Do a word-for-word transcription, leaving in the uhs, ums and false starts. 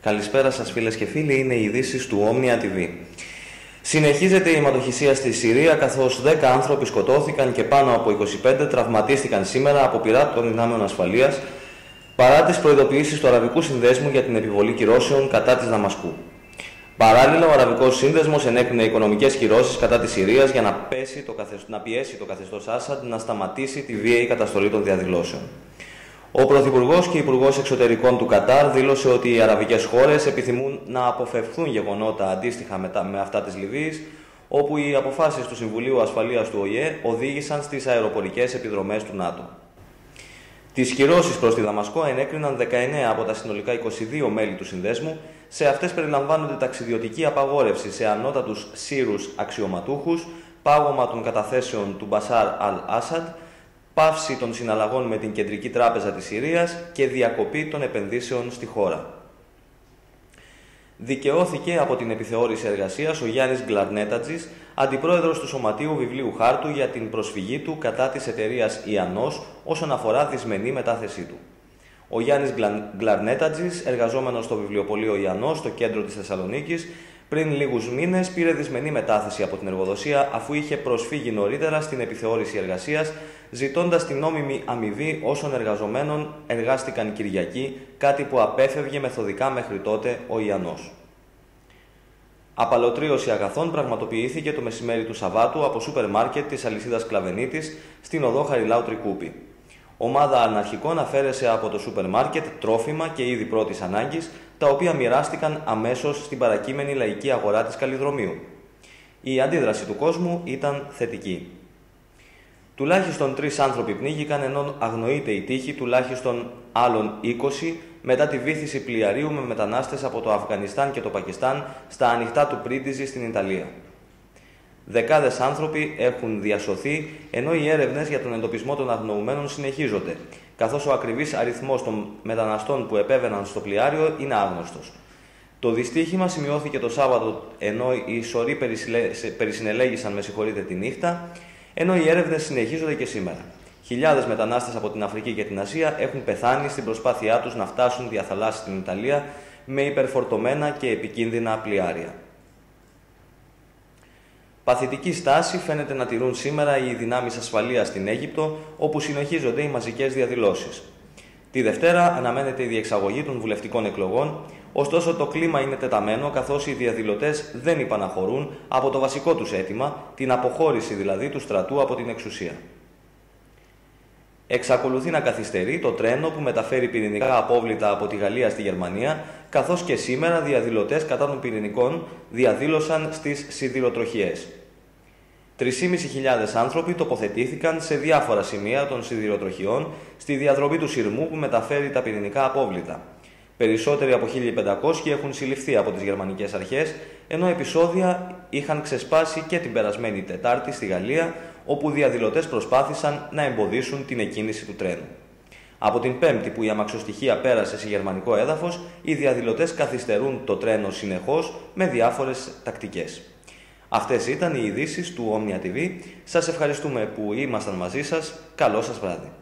Καλησπέρα σας φίλες και φίλοι, είναι οι ειδήσεις του Omnia τι βι. Συνεχίζεται η αιματοχυσία στη Συρία, καθώς δέκα άνθρωποι σκοτώθηκαν και πάνω από είκοσι πέντε τραυματίστηκαν σήμερα από πειρά των δυνάμεων ασφαλείας, παρά τις προειδοποιήσεις του Αραβικού Συνδέσμου για την επιβολή κυρώσεων κατά της Δαμασκού. Παράλληλα, ο Αραβικός Σύνδεσμος ενέκρινε οικονομικές κυρώσεις κατά της Συρίας για να, πέσει το καθεσ... να πιέσει το καθεστώς Άσαντ να σταματήσει τη βίαιη καταστολή των διαδηλώσεων. Ο Πρωθυπουργός και Υπουργός Εξωτερικών του Κατάρ δήλωσε ότι οι αραβικές χώρες επιθυμούν να αποφευχθούν γεγονότα αντίστοιχα με, τα... με αυτά της Λιβύης, όπου οι αποφάσεις του Συμβουλίου Ασφαλείας του Ο Η Ε οδήγησαν στις αεροπορικές επιδρομές του ΝΑΤΟ. Τις κυρώσεις προς τη Δαμασκό ενέκριναν δεκαεννέα από τα συνολικά είκοσι δύο μέλη του Συνδέσμου. Σε αυτές περιλαμβάνονται ταξιδιωτική απαγόρευση σε ανώτατους Σύρους αξιωματούχους, πάγωμα των καταθέσεων του Μπασάρ Αλ-Άσαντ, πάυση των συναλλαγών με την Κεντρική Τράπεζα της Συρίας και διακοπή των επενδύσεων στη χώρα. Δικαιώθηκε από την επιθεώρηση εργασίας ο Γιάννης Γκλαρνέτατζης, αντιπρόεδρος του Σωματείου Βιβλίου Χάρτου, για την προσφυγή του κατά της εταιρείας Ιαννός όσον αφορά δυσμενή μετάθεσή του. Ο Γιάννης Γκλαρνέτατζης, εργαζόμενος στο βιβλιοπωλείο Ιαννός, στο κέντρο της Θεσσαλονίκης, πριν λίγους μήνες πήρε δυσμενή μετάθεση από την εργοδοσία, αφού είχε προσφύγει νωρίτερα στην επιθεώρηση εργασίας, ζητώντας την νόμιμη αμοιβή όσων εργαζομένων εργάστηκαν Κυριακή, κάτι που απέφευγε μεθοδικά μέχρι τότε ο Ιαννός. Απαλωτρίωση αγαθών πραγματοποιήθηκε το μεσημέρι του Σαββάτου από σούπερ μάρκετ της αλυσίδας Κλαβενίτης στην οδό Χαριλάου Τρικούπη. Ομάδα αναρχικών αφαίρεσε από το σούπερ μάρκετ τρόφιμα και είδη πρώτης ανάγκης, τα οποία μοιράστηκαν αμέσως στην παρακείμενη λαϊκή αγορά της Καλλιδρομείου. Η αντίδραση του κόσμου ήταν θετική. Τουλάχιστον τρεις άνθρωποι πνίγηκαν, ενώ αγνοείται η τύχη τουλάχιστον άλλων είκοσι μετά τη βύθιση πλοιαρίου με μετανάστες από το Αφγανιστάν και το Πακιστάν στα ανοιχτά του Πρίντιζη στην Ιταλία. Δεκάδες άνθρωποι έχουν διασωθεί, ενώ οι έρευνες για τον εντοπισμό των αγνοουμένων συνεχίζονται, καθώς ο ακριβής αριθμός των μεταναστών που επέβαιναν στο πλοιάριο είναι άγνωστος. Το δυστύχημα σημειώθηκε το Σάββατο, ενώ οι σωροί περισυνελέγησαν με συγχωρείτε τη νύχτα, ενώ οι έρευνες συνεχίζονται και σήμερα. Χιλιάδες μετανάστες από την Αφρική και την Ασία έχουν πεθάνει στην προσπάθειά τους να φτάσουν δια θαλάσσης στην Ιταλία με υπερφορτωμένα και επικίνδυνα πλοιάρια. Παθητική στάση φαίνεται να τηρούν σήμερα οι δυνάμεις ασφαλείας στην Αίγυπτο, όπου συνεχίζονται οι μαζικές διαδηλώσεις. Τη Δευτέρα αναμένεται η διεξαγωγή των βουλευτικών εκλογών, ωστόσο το κλίμα είναι τεταμένο, καθώς οι διαδηλωτές δεν υπαναχωρούν από το βασικό τους αίτημα, την αποχώρηση δηλαδή του στρατού από την εξουσία. Εξακολουθεί να καθυστερεί το τρένο που μεταφέρει πυρηνικά απόβλητα από τη Γαλλία στη Γερμανία, καθώς και σήμερα διαδηλωτές κατά των πυρηνικών διαδήλωσαν στις σιδηροτροχιές. τρεις χιλιάδες πεντακόσιοι άνθρωποι τοποθετήθηκαν σε διάφορα σημεία των σιδηροτροχιών στη διαδρομή του σειρμού που μεταφέρει τα πυρηνικά απόβλητα. Περισσότεροι από χίλια πεντακόσιοι έχουν συλληφθεί από τις γερμανικές αρχές, ενώ επεισόδια είχαν ξεσπάσει και την περασμένη Τετάρτη στη Γαλλία, όπου διαδηλωτές προσπάθησαν να εμποδίσουν την εκκίνηση του τρένου. Από την Πέμπτη που η αμαξοστοιχεία πέρασε σε γερμανικό έδαφος, οι διαδηλωτές καθυστερούν το τρένο συνεχώς με διάφορες τακτικές. Αυτές ήταν οι ειδήσεις του Omnia τι βι. Σας ευχαριστούμε που ήμασταν μαζί σας. Καλό σας βράδυ.